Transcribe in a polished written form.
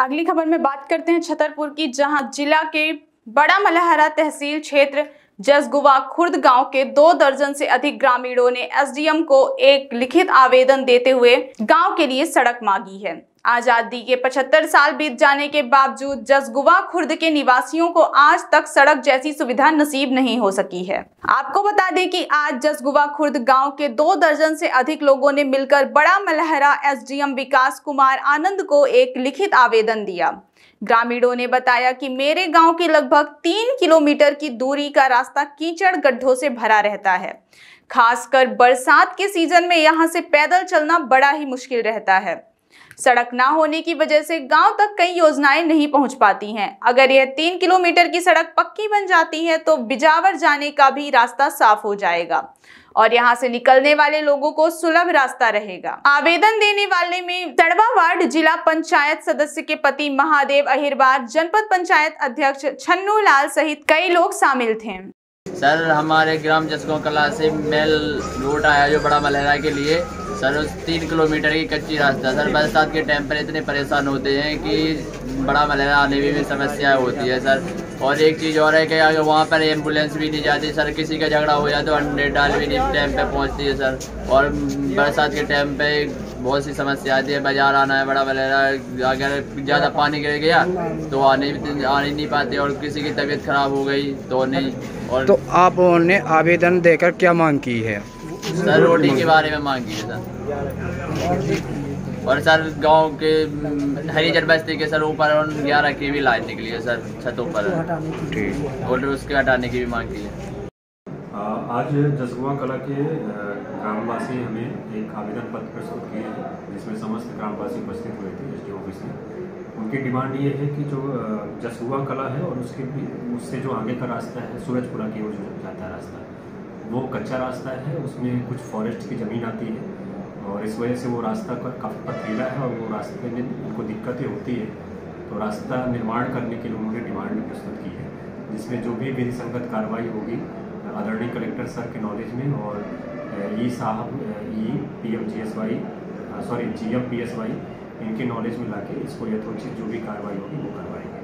अगली खबर में बात करते हैं छतरपुर की, जहां जिला के बड़ा मलहरा तहसील क्षेत्र जसगुवा खुर्द गांव के 2 दर्जन से अधिक ग्रामीणों ने एसडीएम को एक लिखित आवेदन देते हुए गांव के लिए सड़क मांगी है। आजादी के 75 साल बीत जाने के बावजूद जसगुवा खुर्द के निवासियों को आज तक सड़क जैसी सुविधा नसीब नहीं हो सकी है। आपको बता दें कि आज जसगुवा खुर्द गांव के 2 दर्जन से अधिक लोगों ने मिलकर बड़ा मलहरा एसडीएम विकास कुमार आनंद को एक लिखित आवेदन दिया। ग्रामीणों ने बताया कि मेरे गांव की लगभग 3 किलोमीटर की दूरी का रास्ता कीचड़ गड्ढों से भरा रहता है। खासकर बरसात के सीजन में यहां से पैदल चलना बड़ा ही मुश्किल रहता है। सड़क ना होने की वजह से गांव तक कई योजनाएं नहीं पहुंच पाती हैं। अगर यह 3 किलोमीटर की सड़क पक्की बन जाती है तो बिजावर जाने का भी रास्ता साफ हो जाएगा और यहां से निकलने वाले लोगों को सुलभ रास्ता रहेगा। आवेदन देने वाले में तड़वा वार्ड जिला पंचायत सदस्य के पति महादेव अहिरबार, जनपद पंचायत अध्यक्ष छन्नू लाल सहित कई लोग शामिल थे। सर, हमारे ग्राम जसगुवा कला से मेल रोड आया जो बड़ा मलहरा के लिए। सर, उस 3 किलोमीटर की कच्ची रास्ता। सर, बरसात के टाइम पर इतने परेशान होते हैं कि बड़ा मलहरा आने में भी समस्याएं होती है सर। और एक चीज़ और है कि अगर वहाँ पर एम्बुलेंस भी नहीं जाती सर, किसी का झगड़ा हो जाए तो 100 डाल भी नहीं टाइम पे पहुँचती है सर। और बरसात के टाइम पे बहुत सी समस्या आती है। बाजार आना है बड़ा मलहरा, अगर ज़्यादा पानी गिर गया तो आ नहीं पाते और किसी की तबीयत खराब हो गई तो नहीं। और तो आपने आवेदन देकर क्या मांग की है? सर, रोटी के बारे में मांगी है सर। और सर, गांव के हरिजन बस्ती के सर ऊपर 11 की भी लाइन निकली है सर छतों पर, ठीक, और उसके हटाने की भी मांग की है। आज जसगुवा कला के ग्रामवासी हमें एक आवेदन पत्र प्रस्तुत किए हैं, जिसमें समस्त ग्रामवासी उपस्थित हुए थे एसडीओ ऑफिस में। उनकी डिमांड ये है कि जो जसगुवा कला है और उससे जो आगे का रास्ता है सूरजपुरा की ओर जो जाता है रास्ता, वो कच्चा रास्ता है। उसमें कुछ फॉरेस्ट की ज़मीन आती है और इस वजह से वो रास्ता काफ़ी पथरीला है और वो रास्ते में उनको दिक्कतें होती है। तो रास्ता निर्माण करने के लिए उन्होंने डिमांड प्रस्तुत की है, जिसमें जो भी विधि संगत कार्रवाई होगी आदरणीय कलेक्टर सर के नॉलेज में और GM PSY इनके नॉलेज में लाके इसको यथोचित जो भी कार्रवाई होगी वो करवाएंगे।